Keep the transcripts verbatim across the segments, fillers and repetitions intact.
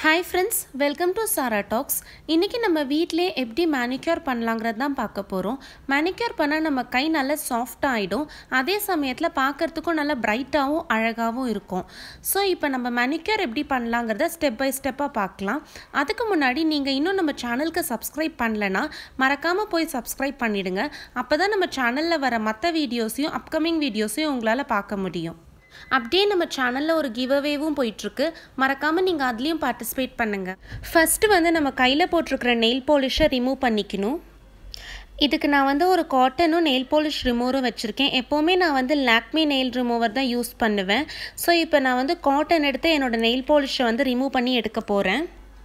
Hi friends, welcome to Sara Talks. இன்னைக்கு நம்ம வீட்லயே எப்படி manicure பண்ணலாம்ங்கறத தான் பார்க்க போறோம். manicure பண்ணா நம்ம கை நல்ல சாஃப்ட்டா ஆயிடும். அதே சமயத்துல பார்க்கிறதுக்கும் நல்ல பிரைட்டாவும் அழகாவும் இருக்கும். சோ இப்போ நம்ம manicure எப்படி பண்ணலாம்ங்கறத ஸ்டெப் பை ஸ்டெப்பா பார்க்கலாம். அதுக்கு முன்னாடி நீங்க இன்னும் நம்ம சேனலுக்கு subscribe பண்ணலனா மறக்காம போய் subscribe பண்ணிடுங்க. அப்பதான் நம்ம சேனல்ல வர மத்த வீடியோஸையும் upcoming வீடியோஸையும் உங்களால பார்க்க முடியும். அப்படியே நம்ம சேனல்ல ஒரு giveawayவும் போயிட்டு இருக்கு. மறக்காம நீங்க அதுலயும் participate பண்ணுங்க. ஃபர்ஸ்ட் வந்து நம்ம கையில போட்டுக்கிற nail polish-ஐ ரிமூவ் பண்ணிக்கணும். இதுக்கு நான் வந்து ஒரு காட்டனும் nail polish remover வச்சிருக்கேன். எப்பவுமே நான் வந்து Lakme nail remover தான் யூஸ் பண்ணுவேன். சோ இப்போ நான் வந்து காட்டன் எடுத்து என்னோட nail polish-ஐ வந்து ரிமூவ் பண்ணி எடுக்க போறேன்.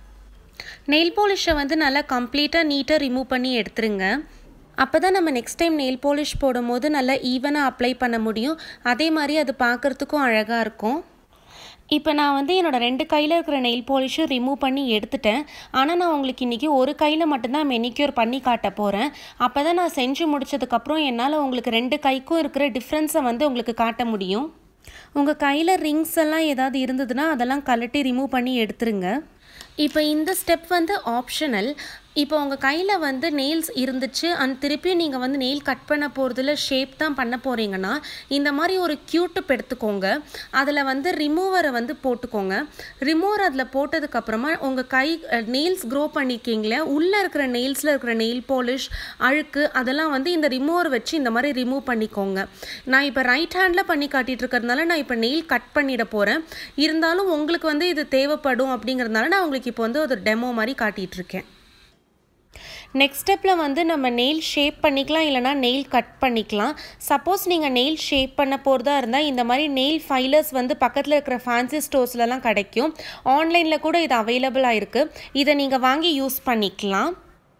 nail polish-ஐ வந்து நல்லா கம்ப்ளீட்டா நீட்டா ரிமூவ் பண்ணி எடுத்துருங்க. அப்பதான் நம்ம next time nail polish போடும்போது நல்லா ஈவனா அப்ளை பண்ண முடியும். அதே மாதிரி அது பார்க்கிறதுக்கும் அழகா இருக்கும். இப்போ நான் வந்து என்னோட ரெண்டு கையில இருக்கிற nail polish ரிமூவ் பண்ணி எடுத்துட்டேன். ஆனா நான் உங்களுக்கு இன்னைக்கு ஒரு கையில மட்டும் தான் manicure பண்ணி காட்ட போறேன். அப்பதான் நான் செஞ்சு முடிச்சதுக்கு அப்புறம் என்னால உங்களுக்கு ரெண்டு கைக்கும் இருக்கிற டிஃபரன்ஸை வந்து உங்களுக்கு காட்ட முடியும். உங்க கையில ரிங்ஸ் எல்லாம் ஏதாவது இருந்ததுனா அதெல்லாம் கழட்டி ரிமூவ் பண்ணி எடுத்துருங்க. இப்போ இந்த ஸ்டெப் வந்து ஆப்ஷனல். இப்போ உங்க கையில வந்து nails இருந்துச்சு and திருப்பி நீங்க வந்து nail கட் பண்ண போறதுல ஷேப் தான் பண்ண போறீங்கனா இந்த மாதிரி ஒரு Q-tip எடுத்துக்கோங்க. அதுல வந்து ரிமூவரை வந்து போட்டுக்கோங்க. ரிமூவர் அதுல போட்டதுக்கு அப்புறமா உங்க கை nails grow பண்ணிருக்கீங்களே உள்ள இருக்கிற nailsல இருக்கிற nail polish அழுக்கு அதெல்லாம் வந்து இந்த ரிமூவர் வச்சு இந்த மாதிரி ரிமூவ் பண்ணிக்கோங்க. நான் இப்போ ரைட் ஹேண்ட்ல பண்ணி காட்டிட்டு இருக்கறதுனால நான் இப்போ nail கட் பண்ணிட போறேன். இருந்தாலும் உங்களுக்கு வந்து இது தேவைப்படும் அப்படிங்கறதுனால நான் உங்களுக்கு இப்போ வந்து ஒரு டெமோ மாதிரி காட்டிட்டு இருக்கேன். நெக்ஸ்ட் ஸ்டெப்ல வந்து நம்ம nail ஷேப் பண்ணிக்கலாம் இல்லனா nail கட் பண்ணிக்கலாம். சப்போஸ் நீங்க nail ஷேப் பண்ண போறதா இருந்தா இந்த மாதிரி nail ஃபைலர்ஸ் வந்து பக்கத்துல இருக்கிற ஃபேன்சி ஸ்டோர்ஸ்ல எல்லாம் கிடைக்கும். ஆன்லைன்ல கூட இது அவேலபிளா இருக்கு. இத நீங்க வாங்கி யூஸ் பண்ணிக்கலாம்.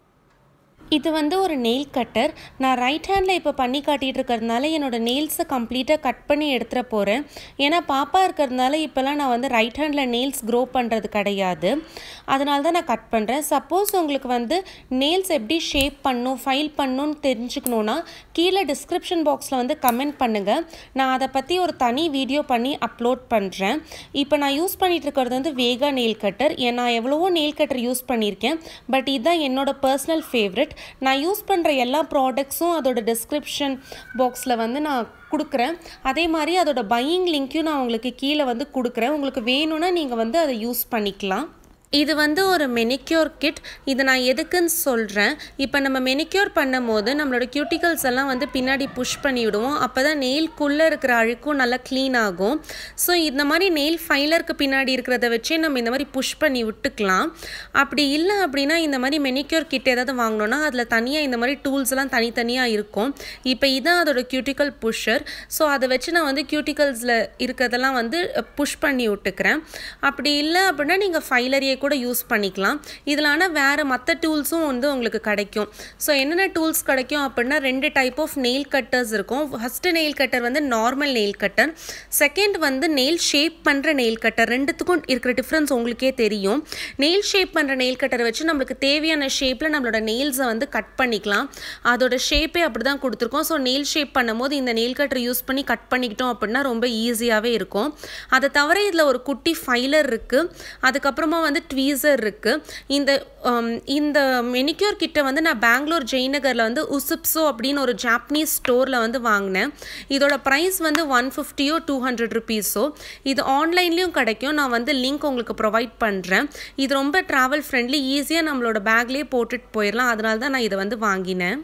இது வந்து ஒரு nail cutter. நான் ரைட் ஹேண்ட்ல இப்ப பண்ணி காட்டிட்டு இருக்கறதுனால என்னோட nails-ஐ கம்ப்ளீட்டா கட் பண்ணி எடுத்துற போறேன். ஏனா பாப்பா இருக்கறதுனால இப்பலாம் நான் வந்து ரைட் ஹேண்ட்ல nails grow பண்றது கிடையாது. அதனால தான் நான் கட் பண்றேன். சப்போஸ் உங்களுக்கு வந்து nails எப்படி ஷேப் பண்ணனும், ஃபைல் பண்ணனும்னு தெரிஞ்சுக்கணும்னா கீழ description box-ல வந்து கமெண்ட் பண்ணுங்க. நான் அத பத்தி ஒரு தனி வீடியோ பண்ணி அப்லோட் பண்றேன். இப்போ நான் யூஸ் பண்ணிட்டு இருக்கிறது வந்து Vega nail cutter. நான் எவ்வளவோ nail cutter யூஸ் பண்ணிருக்கேன். பட் இதுதான் என்னோட personal favorite. நான் யூஸ் பண்ற எல்லா ப்ராடக்ட்ஸும் அதோட description box-ல வந்து நான் குடுக்குறேன். அதே மாதிரி அதோட buying link-யும் நான் உங்களுக்கு கீழ வந்து குடுக்குறேன். உங்களுக்கு வேணும்னா நீங்க வந்து அதை யூஸ் பண்ணிக்கலாம். இது வந்து ஒரு manicure kit. இது நான் எதுக்குன்னு சொல்றேன். இப்போ நம்ம manicure பண்ணும்போது நம்மளோட cuticles எல்லாம் வந்து பின்னாடி புஷ் பண்ணி விடுவோம். அப்பதான் nail குள்ள இருக்கிற அழுக்கும் நல்லா க்ளீன் ஆகும். சோ இந்த மாதிரி nail ஃபைலருக்கு பின்னாடி இருக்கிறத வச்சு நம்ம இந்த மாதிரி புஷ் பண்ணி விட்டுக்கலாம். அப்படி இல்ல அப்படினா இந்த மாதிரி manicure kit ஏதாவது வாங்குனோம்னா அதுல தனியா இந்த மாதிரி டூல்ஸ் எல்லாம் தனித்தனியா இருக்கும். இப்போ இதான் அதோட cuticle pusher. சோ அத வச்சு நான் வந்து cuticlesல இருக்கதெல்லாம் வந்து புஷ் பண்ணி விட்டுக்கறேன். அப்படி இல்ல அப்படினா நீங்க ஃபைலரியே கூட யூஸ் பண்ணிக்கலாம். இதலான வேற மத்த டூல்ஸும் வந்து உங்களுக்கு கிடைக்கும். சோ என்னென்ன டூல்ஸ் கிடைக்கும் அப்படினா ரெண்டு டைப் ஆஃப் nail cutters இருக்கும். ஃபர்ஸ்ட் nail cutter வந்து நார்மல் nail cutter. செகண்ட் வந்து nail ஷேப் பண்ற nail cutter. ரெண்டுத்துக்கும் இருக்கிற டிஃபரன்ஸ் உங்களுக்கே தெரியும். nail ஷேப் பண்ற nail cutter வச்சு நமக்கு தேவையான ஷேப்ல நம்மளோட nails-ஐ வந்து கட் பண்ணிக்கலாம். அதோட ஷேப்பே அப்படிதான் கொடுத்திருக்கோம். சோ nail ஷேப் பண்ணும்போது இந்த nail cutter யூஸ் பண்ணி கட் பண்ணிக்கிட்டோம் அப்படினா ரொம்ப ஈஸியாவே இருக்கும். அத தவிர இதுல ஒரு குட்டி ஃபைலர் இருக்கு. அதுக்கு அப்புறமா வந்து tweezer இருக்கு. இந்த இந்த manicure kit வந்து நான் பெங்களூர் ஜெயநகர்ல வந்து உசுப்சோ அப்படின ஒரு ஜாப்பனீஸ் ஸ்டோர்ல வந்து வாங்குனேன். இதோட பிரைஸ் வந்து one fifty or two hundred rupees. இது ஆன்லைன்லயும் கிடைக்கும். நான் வந்து லிங்க் உங்களுக்கு ப்ரொவைட் பண்றேன். இது ரொம்ப travel friendly, ஈஸியா நம்மளோட பேக்லயே போட்டுட்டு போயிரலாம். அதனால தான் நான் இத வந்து வாங்கினேன்.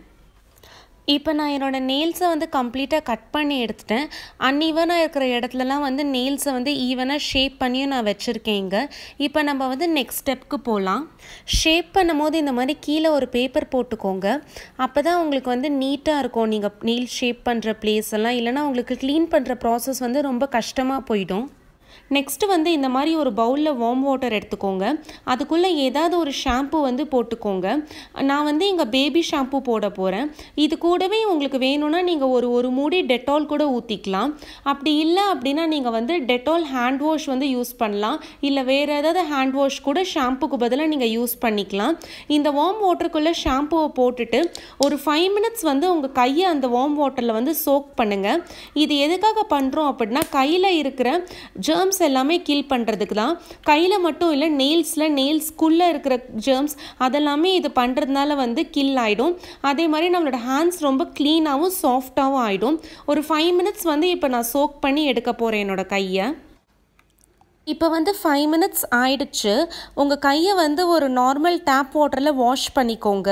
இப்போ நான் என்னோட nails-ஐ வந்து கம்ப்ளீட்டா கட் பண்ணி எடுத்துட்டேன். அன்ஈவனா இருக்கிற இடத்துலலாம் வந்து nails-ஐ வந்து ஈவனா ஷேப் பண்ணி நான் வச்சிருக்கேங்க. இப்போ நம்ம வந்து நெக்ஸ்ட் ஸ்டெப்க்கு போலாம். ஷேப் பண்ணும்போது இந்த மாதிரி கீழ ஒரு பேப்பர் போட்டுக்கோங்க. அப்பதான் உங்களுக்கு வந்து நீட்டா இருக்கும். நீங்க nail ஷேப் பண்ற பிளேஸ் எல்லாம் இல்லனா உங்களுக்கு க்ளீன் பண்ற process வந்து ரொம்ப கஷ்டமா போய்டும். நெக்ஸ்ட் வந்து இந்த மாதிரி ஒரு பவுல்ல வார்ம் வாட்டர் எடுத்துக்கோங்க. அதுக்குள்ள ஏதாவது ஒரு ஷாம்பு வந்து போட்டுக்கோங்க. நான் வந்து இங்க பேபி ஷாம்பு போட போறேன். இது கூடவே உங்களுக்கு வேணும்னா நீங்க ஒரு ஒரு மூடி டெட்டால் கூட ஊத்திக்கலாம். அப்படி இல்ல அப்படினா நீங்க வந்து டெட்டால் ஹேண்ட் வாஷ் வந்து யூஸ் பண்ணலாம். இல்ல வேற ஏதாவது ஹேண்ட் வாஷ் கூட ஷாம்புக்கு பதிலா நீங்க யூஸ் பண்ணிக்கலாம். இந்த வார்ம் வாட்டருக்குள்ள ஷாம்புவை போட்டுட்டு ஒரு five minutes வந்து உங்க கையை அந்த வார்ம் வாட்டர்ல வந்து சோக் பண்ணுங்க. இது எதுக்காக பண்றோம் அப்படினா கையில இருக்கிற germs ஜெர்ம்ஸ் எல்லாமே கில் பண்ணுறதுக்கு தான். கையில் மட்டும் இல்லை, நெயில்ஸில் நெயில்ஸ்குள்ளே இருக்கிற ஜெர்ம்ஸ் அதெல்லாமே இது பண்ணுறதுனால வந்து கில் ஆகிடும். அதே மாதிரி நம்மளோட ஹேண்ட்ஸ் ரொம்ப க்ளீனாகவும் சாஃப்டாகவும் ஆகிடும். ஒரு ஃபைவ் மினிட்ஸ் வந்து இப்போ நான் சோக் பண்ணி எடுக்க போகிறேன் என்னோடய கையை. இப்போ வந்து ஃபைவ் மினிட்ஸ் ஆயிடுச்சு. உங்கள் கையை வந்து ஒரு நார்மல் டேப் வாட்டரில் வாஷ் பண்ணிக்கோங்க.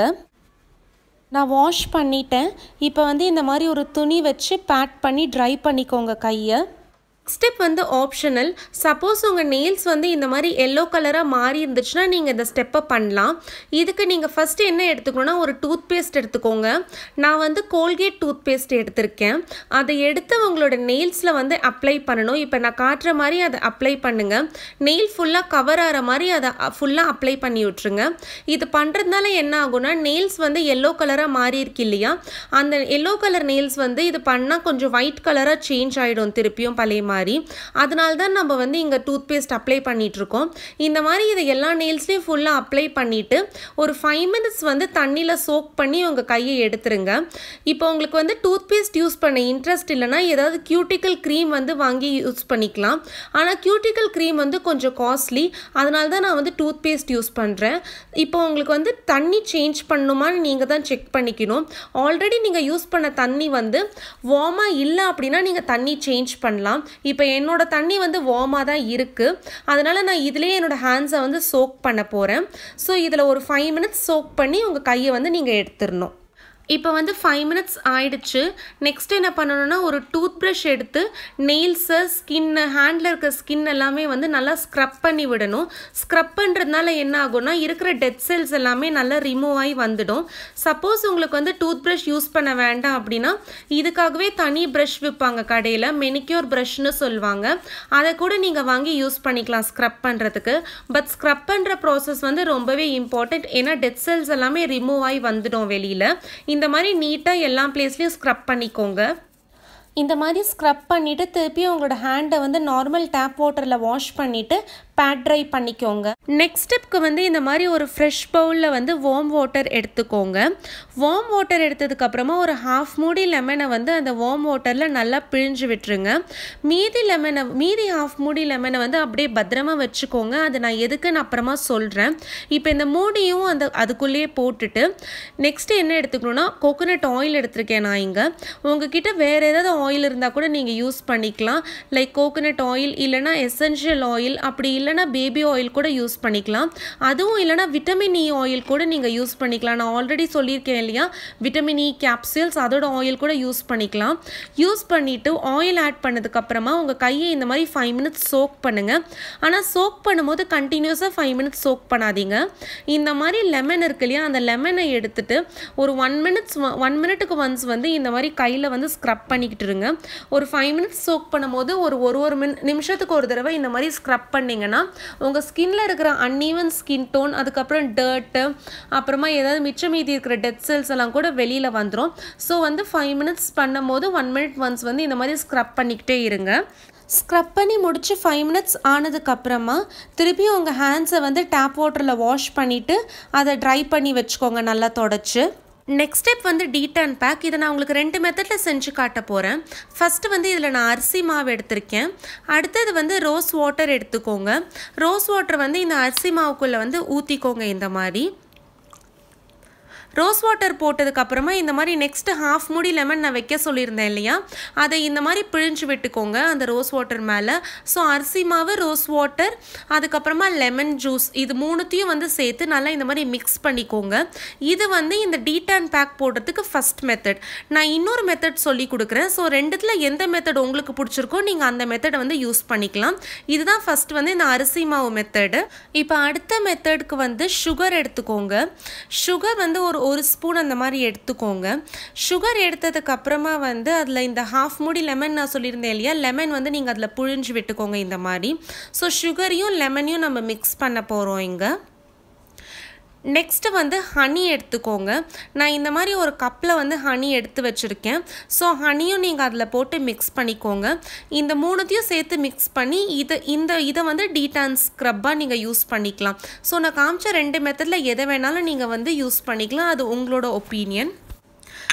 நான் வாஷ் பண்ணிட்டேன். இப்போ வந்து இந்த மாதிரி ஒரு துணி வச்சு பேட் பண்ணி ட்ரை பண்ணிக்கோங்க கையை. ஸ்டெப் வந்து ஆப்ஷனல். சப்போஸ் உங்கள் நெயில்ஸ் வந்து இந்த மாதிரி எல்லோ கலராக மாறி இருந்துச்சுன்னா நீங்கள் இந்த ஸ்டெப்பை பண்ணலாம். இதுக்கு நீங்கள் ஃபஸ்ட்டு என்ன எடுத்துக்கணுன்னா, ஒரு டூத் பேஸ்ட் எடுத்துக்கோங்க. நான் வந்து கோல்கேட் டூத் பேஸ்ட் எடுத்திருக்கேன். அதை எடுத்து உங்களோட நெயில்ஸில் வந்து அப்ளை பண்ணணும். இப்போ நான் காட்டுற மாதிரி அதை அப்ளை பண்ணுங்கள். நெயில் ஃபுல்லாக கவர் ஆகிற மாதிரி அதை ஃபுல்லாக அப்ளை பண்ணி விட்ருங்க. இது பண்ணுறதுனால என்ன ஆகும்னா, நெயில்ஸ் வந்து எல்லோ கலராக மாறி இருக்கு இல்லையா, அந்த எல்லோ கலர் நெயில்ஸ் வந்து இது பண்ணால் கொஞ்சம் ஒயிட் கலராக சேஞ்ச் ஆகிடும் திருப்பியும் பழைய மாதிரி. அதனால தான் நம்ம வந்து இங்கே டூத் பேஸ்ட் அப்ளை பண்ணிட்டு இருக்கோம். இந்த மாதிரி இதை எல்லா நெயில்ஸ்லையும் ஃபுல்லாக அப்ளை பண்ணிவிட்டு ஒரு ஃபைவ் மினிட்ஸ் வந்து தண்ணியில் சோக் பண்ணி உங்கள் கையை எடுத்துருங்க. இப்போ உங்களுக்கு வந்து டூத் பேஸ்ட் யூஸ் பண்ண இன்ட்ரெஸ்ட் இல்லைனா ஏதாவது கியூட்டிக்கல் க்ரீம் வந்து வாங்கி யூஸ் பண்ணிக்கலாம். ஆனால் கியூட்டிக்கல் க்ரீம் வந்து கொஞ்சம் காஸ்ட்லி, அதனால தான் நான் வந்து டூத் பேஸ்ட் யூஸ் பண்ணுறேன். இப்போ உங்களுக்கு வந்து தண்ணி சேஞ்ச் பண்ணணுமான்னு நீங்கள் தான் செக் பண்ணிக்கணும். ஆல்ரெடி நீங்கள் யூஸ் பண்ண தண்ணி வந்து வார்மாக இல்லை அப்படின்னா நீங்கள் தண்ணி சேஞ்ச் பண்ணலாம். இப்போ என்னோட தண்ணி வந்து வார்மாக தான் இருக்குது, அதனால் நான் இதிலேயே என்னோடய ஹேண்ட்ஸை வந்து சோக் பண்ண போகிறேன். ஸோ இதில் ஒரு ஃபைவ் மினிட்ஸ் சோக் பண்ணி உங்கள் கையை வந்து நீங்கள் எடுத்துடணும். இப்போ வந்து ஃபைவ் மினிட்ஸ் ஆயிடுச்சு. நெக்ஸ்ட் என்ன பண்ணணும்னா, ஒரு டூத் ப்ரஷ் எடுத்து நெயில்ஸை, ஸ்கின்னு, ஹேண்டில் இருக்க ஸ்கின் எல்லாமே வந்து நல்லா ஸ்க்ரப் பண்ணி விடணும். ஸ்க்ரப் பண்ணுறதுனால என்ன ஆகும்னா, இருக்கிற டெட் செல்ஸ் எல்லாமே நல்லா ரிமூவ் ஆகி வந்துடும். சப்போஸ் உங்களுக்கு வந்து டூத் ப்ரஷ் யூஸ் பண்ண வேண்டாம் அப்படின்னா இதுக்காகவே தனி ப்ரஷ் விற்பாங்க கடையில், மெனிக்யூர் ப்ரஷ்னு சொல்லுவாங்க. அதை கூட நீங்கள் வாங்கி யூஸ் பண்ணிக்கலாம் ஸ்க்ரப் பண்ணுறதுக்கு. பட் ஸ்க்ரப் பண்ணுற ப்ராசஸ் வந்து ரொம்பவே இம்பார்ட்டண்ட். ஏன்னா டெட் செல்ஸ் எல்லாமே ரிமூவ் ஆகி வந்துடும் வெளியில். இந்த மாதிரி நீட்டாக எல்லா பிளேஸ்லையும் ஸ்க்ரப் பண்ணிக்கோங்க. இந்த மாதிரி ஸ்க்ரப் பண்ணிவிட்டு திருப்பி உங்களோட ஹேண்டை வந்து நார்மல் டேப் வாட்டரில் வாஷ் பண்ணிவிட்டு பேட் ட்ரை பண்ணிக்கோங்க. நெக்ஸ்ட் ஸ்டெப்க்கு வந்து இந்த மாதிரி ஒரு ஃப்ரெஷ் பவுலில் வந்து வார்ம் வாட்டர் எடுத்துக்கோங்க. வார்ம் வாட்டர் எடுத்ததுக்கப்புறமா ஒரு ஹாஃப் மூடி லெமனை வந்து அந்த வார்ம் வாட்டரில் நல்லா பிழிஞ்சு விட்டுருங்க. மீதி லெமனை மீதி ஹாஃப் மூடி லெமனை வந்து அப்படியே பத்திரமா வச்சுக்கோங்க. அது நான் எதுக்குன்னு அப்புறமா சொல்கிறேன். இப்போ இந்த மூடியும் அந்த அதுக்குள்ளேயே போட்டுட்டு நெக்ஸ்ட்டு என்ன எடுத்துக்கணுன்னா, கோகோனட் ஆயில் எடுத்திருக்கேன் நான் இங்கே. உங்ககிட்ட வேறு ஏதாவது ஆயில் இருந்தால் கூட நீங்கள் யூஸ் பண்ணிக்கலாம். லைக் கோகோனட் ஆயில் இல்லைனா எசென்ஷியல் ஆயில், அப்படி இல்லைனா பேபி ஆயில் கூட யூஸ் பண்ணிக்கலாம். அதுவும் இல்லைனா விட்டமின் இ ஆயில் கூட நீங்கள் யூஸ் பண்ணிக்கலாம். நான் ஆல்ரெடி சொல்லியிருக்கேன் இல்லையா, விட்டமின் இ கேப்சூல்ஸ், அதோட ஆயில் கூட யூஸ் பண்ணிக்கலாம். யூஸ் பண்ணிவிட்டு ஆயில் ஆட் பண்ணதுக்கப்புறமா உங்கள் கையை இந்த மாதிரி ஃபைவ் மினிட்ஸ் சோக் பண்ணுங்கள். ஆனால் சோக் பண்ணும்போது கண்டினியூஸாக ஃபைவ் மினிட்ஸ் சோக் பண்ணாதீங்க. இந்த மாதிரி லெமன் இருக்கு இல்லையா, அந்த லெமனை எடுத்துட்டு ஒரு ஒன் மினிட்ஸ் ஒன் மினிட்டுக்கு ஒன்ஸ் வந்து இந்த மாதிரி கையில் வந்து ஸ்க்ரப் பண்ணிக்கிட்டு இருங்க. ஒரு ஃபைவ் மினிட்ஸ் சோக் பண்ணும்போது ஒரு ஒரு ஒரு மின் நிமிஷத்துக்கு ஒரு தடவை இந்த மாதிரி ஸ்க்ரப் பண்ணிங்கன்னா உங்கள் ஸ்கின்ல இருக்கிற அன்ஈவன் ஸ்கின் டோன், அதுக்கப்புறம் டர்ட்டு, அப்புறமா ஏதாவது மிச்சம் மீதி இருக்கிற டெட் செல்ஸ் எல்லாம் கூட வெளியில் வந்துடும். ஸோ வந்து ஃபைவ் மினிட்ஸ் பண்ணும் போது ஒன் மினிட் ஒன்ஸ் வந்து இந்த மாதிரி ஸ்க்ரப் பண்ணிக்கிட்டே இருங்க. ஸ்க்ரப் பண்ணி முடிச்சு ஃபைவ் மினிட்ஸ் ஆனதுக்கப்புறமா திருப்பி உங்கள் ஹேண்ட்ஸை வந்து டேப் வாட்டரில் வாஷ் பண்ணிவிட்டு அதை ட்ரை பண்ணி வச்சுக்கோங்க நல்லா தொடச்சி. நெக்ஸ்ட் ஸ்டெப் வந்து டீடான் பேக். இதை நான் உங்களுக்கு ரெண்டு மெத்தடில் செஞ்சு காட்ட போகிறேன். ஃபஸ்ட்டு வந்து இதில் நான் அரிசி மாவு எடுத்திருக்கேன். அடுத்தது வந்து ரோஸ் வாட்டர் எடுத்துக்கோங்க. ரோஸ் வாட்டர் வந்து இந்த அரிசி மாவுக்குள்ளே வந்து ஊற்றிக்கோங்க. இந்த மாதிரி ரோஸ் வாட்டர் போட்டதுக்கப்புறமா இந்த மாதிரி நெக்ஸ்ட்டு ஹாஃப் மூடி லெமன் நான் வைக்க சொல்லியிருந்தேன் இல்லையா, அதை இந்த மாதிரி பிழிஞ்சு விட்டுக்கோங்க அந்த ரோஸ் வாட்டர் மேலே. ஸோ அரிசி மாவு, ரோஸ் வாட்டர், அதுக்கப்புறமா லெமன் ஜூஸ், இது மூணுத்தையும் வந்து சேர்த்து நல்லா இந்த மாதிரி மிக்ஸ் பண்ணிக்கோங்க. இது வந்து இந்த டீடான் பேக் போடுறதுக்கு ஃபஸ்ட் மெத்தட். நான் இன்னொரு மெத்தட் சொல்லி கொடுக்குறேன். ஸோ ரெண்டுத்தில் எந்த மெத்தட் உங்களுக்கு பிடிச்சிருக்கோ நீங்கள் அந்த மெத்தடை வந்து யூஸ் பண்ணிக்கலாம். இதுதான் ஃபஸ்ட் வந்து இந்த அரிசி மாவு மெத்தடு. இப்போ அடுத்த மெத்தடுக்கு வந்து சுகர் எடுத்துக்கோங்க. சுகர் வந்து ஒரு ஒரு ஸ்பூன் அந்த மாதிரி எடுத்துக்கோங்க. சுகர் எடுத்ததுக்கு அப்புறமா வந்து அதில் இந்த ஹாஃப் மூடி லெமன் நான் சொல்லியிருந்தேன் இல்லையா, லெமன் வந்து நீங்கள் அதில் புழிஞ்சு விட்டுக்கோங்க இந்த மாதிரி. ஸோ சுகரையும் லெமனையும் நம்ம மிக்ஸ் பண்ண போகிறோம் இங்கே. நெக்ஸ்ட்டு வந்து ஹனி எடுத்துக்கோங்க. நான் இந்த மாதிரி ஒரு கப்பில் வந்து ஹனி எடுத்து வச்சுருக்கேன். ஸோ ஹனியும் நீங்கள் அதில் போட்டு மிக்ஸ் பண்ணிக்கோங்க. இந்த மூணுத்தையும் சேர்த்து மிக்ஸ் பண்ணி இதை இந்த இதை வந்து டீடான் ஸ்க்ரப்பாக நீங்கள் யூஸ் பண்ணிக்கலாம். ஸோ நான் காமிச்ச ரெண்டு மெத்தடில் எதை வேணாலும் நீங்கள் வந்து யூஸ் பண்ணிக்கலாம். அது உங்களோட ஒப்பீனியன்.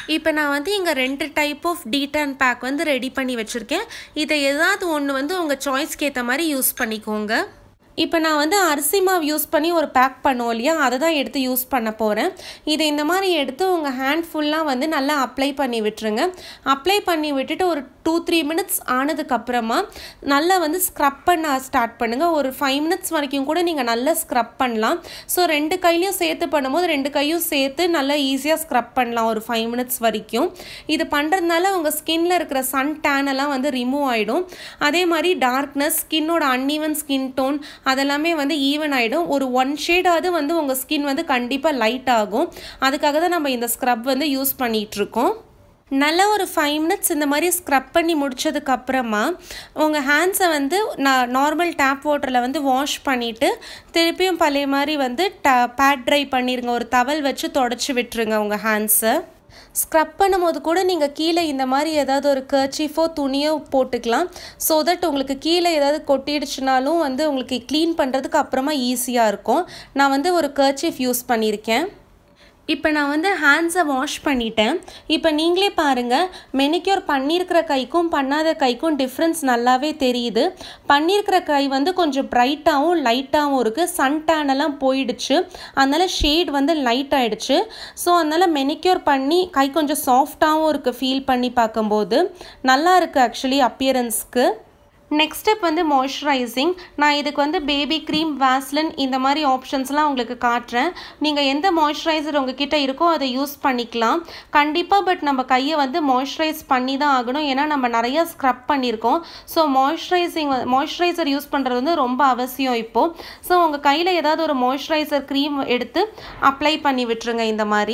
இப்போ நான் வந்து இங்கே ரெண்டு டைப் ஆஃப் detan பேக் வந்து ரெடி பண்ணி வச்சுருக்கேன். இதை ஏதாவது ஒன்று வந்து உங்கள் சாய்ஸ்க்கு ஏற்ற மாதிரி யூஸ் பண்ணிக்கோங்க. இப்போ நான் வந்து அரிசி மாவு யூஸ் பண்ணி ஒரு பேக் பண்ணுவோம் இல்லையா, அதை தான் எடுத்து யூஸ் பண்ண போகிறேன். இதை இந்த மாதிரி எடுத்து உங்கள் ஹேண்ட் ஃபுல்லாக வந்து நல்லா அப்ளை பண்ணி விட்டுருங்க. அப்ளை பண்ணி விட்டுட்டு ஒரு டூ த்ரீ மினிட்ஸ் ஆனதுக்கப்புறமா நல்லா வந்து ஸ்க்ரப் பண்ண ஸ்டார்ட் பண்ணுங்கள். ஒரு ஃபைவ் மினிட்ஸ் வரைக்கும் கூட நீங்கள் நல்லா ஸ்க்ரப் பண்ணலாம். ஸோ ரெண்டு கையிலையும் சேர்த்து பண்ணும்போது ரெண்டு கையும் சேர்த்து நல்லா ஈஸியாக ஸ்க்ரப் பண்ணலாம் ஒரு ஃபைவ் மினிட்ஸ் வரைக்கும். இது பண்ணுறதுனால உங்கள் ஸ்கின்னில் இருக்கிற சன் டேன் எல்லாம் வந்து ரிமூவ் ஆகிடும். அதே மாதிரி டார்க்னஸ், ஸ்கின்னோட அன்ஈவன் ஸ்கின் டோன் அதெல்லாமே வந்து ஈவன் ஆகிடும். ஒரு ஒன் ஷேடாவது வந்து உங்கள் ஸ்கின் வந்து கண்டிப்பாக லைட் ஆகும். அதுக்காக தான் நம்ம இந்த ஸ்க்ரப் வந்து யூஸ் பண்ணிகிட்ருக்கோம். நல்லா ஒரு ஃபைவ் மினிட்ஸ் இந்த மாதிரி ஸ்க்ரப் பண்ணி முடித்ததுக்கப்புறமா உங்கள் ஹேண்ட்ஸை வந்து நான் நார்மல் டேப் வாட்டரில் வந்து வாஷ் பண்ணிவிட்டு திருப்பியும் பழைய மாதிரி வந்து ட பேட் ட்ரை பண்ணிடுங்க. ஒரு டவல் வச்சு தொடச்சி விட்டுருங்க உங்கள் ஹேண்ட்ஸை. ஸ்க்ரப் பண்ணும்போது கூட நீங்கள் கீழே இந்த மாதிரி ஏதாவது ஒரு கர்ச்சீஃபோ துணியோ போட்டுக்கலாம். ஸோ தட் உங்களுக்கு கீழே ஏதாவது கொட்டிடுச்சுனாலும் வந்து உங்களுக்கு க்ளீன் பண்ணுறதுக்கு அப்புறமா ஈஸியாக இருக்கும். நான் வந்து ஒரு கர்ச்சீஃப் யூஸ் பண்ணியிருக்கேன். இப்போ நான் வந்து ஹேண்ட்ஸை வாஷ் பண்ணிட்டேன். இப்போ நீங்களே பாருங்கள், மெனிக்யூர் பண்ணியிருக்கிற கைக்கும் பண்ணாத கைக்கும் டிஃப்ரென்ஸ் நல்லாவே தெரியுது. பண்ணியிருக்கிற கை வந்து கொஞ்சம் ப்ரைட்டாகவும் லைட்டாகவும் இருக்குது. சன் டேனெல்லாம் போயிடுச்சு, அதனால் ஷேட் வந்து லைட் ஆகிடுச்சு. ஸோ அதனால் மெனிக்யூர் பண்ணி கை கொஞ்சம் சாஃப்டாகவும் இருக்குது. ஃபீல் பண்ணி பார்க்கும்போது நல்லா இருக்குது ஆக்சுவலி அப்பியரன்ஸ்க்கு. நெக்ஸ்ட் ஸ்டெப் வந்து மாய்ஸ்சரைசிங். நான் இதுக்கு வந்து பேபி க்ரீம், வாஸ்லின் இந்த மாதிரி ஆப்ஷன்ஸ்லாம் உங்களுக்கு காட்டுறேன். நீங்கள் எந்த மாய்ஸ்சரைசர் உங்ககிட்ட இருக்கோ அதை யூஸ் பண்ணிக்கலாம் கண்டிப்பாக. பட் நம்ம கையை வந்து மாய்ஸ்சரைஸ் பண்ணி தான் ஆகணும், ஏன்னா நம்ம நிறையா ஸ்க்ரப் பண்ணியிருக்கோம். ஸோ மாய்ஸ்சரைசிங் மாய்ஸ்சரைசர் யூஸ் பண்ணுறது வந்து ரொம்ப அவசியம் இப்போது. ஸோ உங்கள் கையில் ஏதாவது ஒரு மாய்ஸ்சரைசர் க்ரீம் எடுத்து அப்ளை பண்ணி விட்டுருங்க இந்த மாதிரி.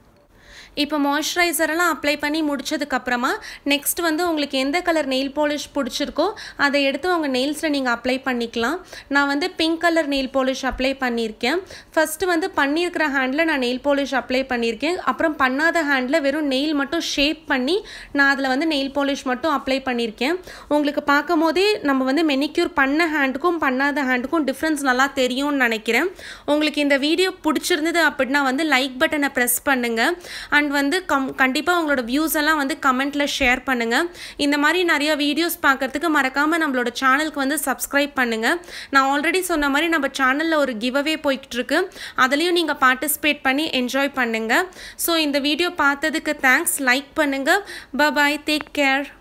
இப்போ மாய்ஸ்சரைசரெல்லாம் அப்ளை பண்ணி முடிச்சதுக்கப்புறமா நெக்ஸ்ட் வந்து உங்களுக்கு எந்த கலர் நெயில் பாலிஷ் பிடிச்சிருக்கோ அதை எடுத்து உங்கள் நெயில்ஸில் நீங்கள் அப்ளை பண்ணிக்கலாம். நான் வந்து pink colour nail polish apply பண்ணியிருக்கேன். ஃபஸ்ட்டு வந்து பண்ணியிருக்கிற ஹேண்டில் நான் நெயில் பாலிஷ் அப்ளை பண்ணியிருக்கேன். அப்புறம் பண்ணாத ஹேண்டில் வெறும் நெயில் மட்டும் ஷேப் பண்ணி நான் அதில் வந்து நெயில் பாலிஷ் மட்டும் அப்ளை பண்ணியிருக்கேன். உங்களுக்கு பார்க்கும் போதே நம்ம வந்து மெனிக்யூர் பண்ண ஹேண்டுக்கும் பண்ணாத ஹேண்டுக்கும் டிஃப்ரென்ஸ் நல்லா தெரியும்னு நினைக்கிறேன். உங்களுக்கு இந்த வீடியோ பிடிச்சிருந்தது அப்படின்னா வந்து லைக் பட்டனை ப்ரெஸ் பண்ணுங்கள். அண்ட் வந்து கம் கண்டிப்பாக உங்களோட வியூஸ் எல்லாம் வந்து கமெண்ட்டில் ஷேர் பண்ணுங்கள். இந்த மாதிரி நிறைய வீடியோஸ் பார்க்குறதுக்கு மறக்காமல் நம்மளோட சேனலுக்கு வந்து சப்ஸ்கிரைப் பண்ணுங்கள். நான் ஆல்ரெடி சொன்ன மாதிரி நம்ம சேனலில் ஒரு கிவ் அவே போய்கிட்டுருக்கு, அதுலேயும் நீங்கள் பார்ட்டிசிபேட் பண்ணி என்ஜாய் பண்ணுங்கள். ஸோ இந்த வீடியோ பார்த்ததுக்கு தேங்க்ஸ். லைக் பண்ணுங்கள். Bye, take care.